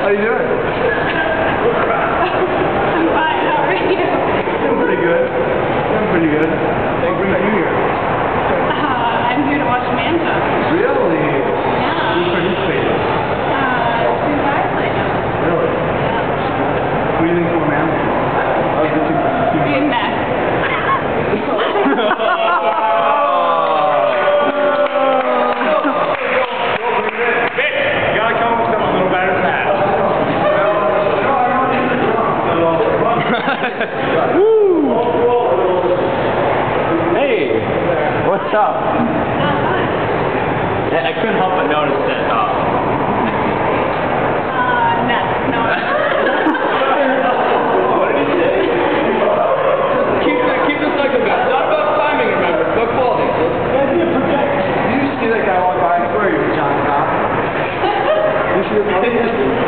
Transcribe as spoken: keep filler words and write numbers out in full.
How you doing? I'm fine. How are you? Doing pretty good. Doing pretty good. What brings you here? Uh, I'm here to watch Manta. Really? Yeah. Who's participating? Uh, two guys I know. Really? What do you think of Amanda? Oh, good to see you. Being mad. Woo! Hey, what's up? I, I couldn't help but notice that. Uh, Uh, nuts. No. what did you say? Keep the keep the cycle going. It's not about timing, remember. It's about quality. Did you see that guy walk by? I swear he was John Cobb. Did you see the